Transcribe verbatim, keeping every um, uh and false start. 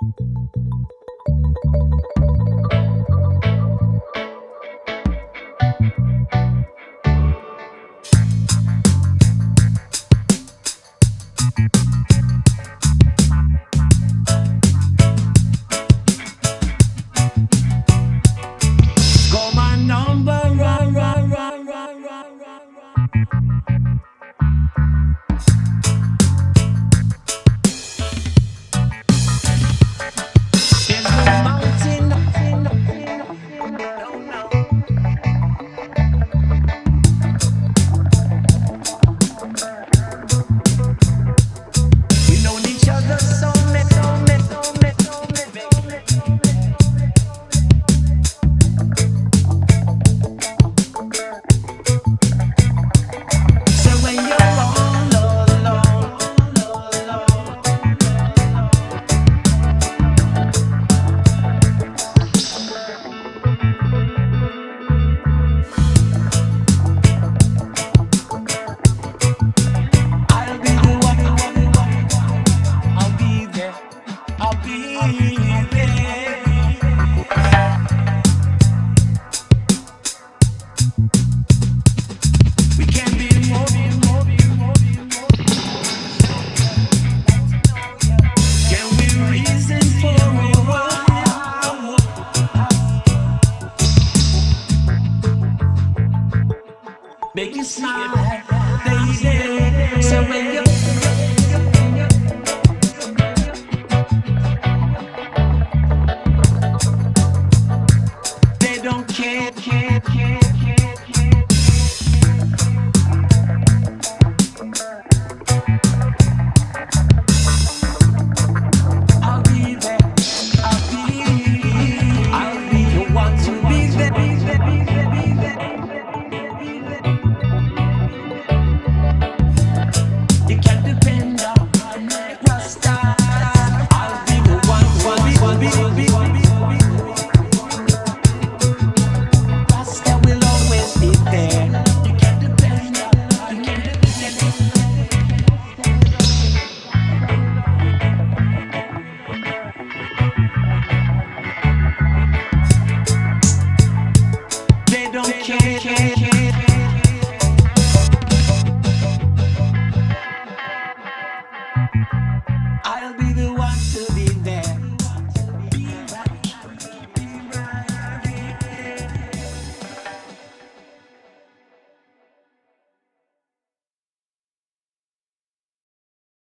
Make you smile, baby. So when you they don't care, care, care, care, care. I'll be there. I'll be. I'll be the one to be there. Be there, be there, be there. You can depend on Rasta. I'll be the one, one, be, be, be, be. Rasta will always be there. You can depend on, you can depend on. They don't care, care, care. I'll be the one to be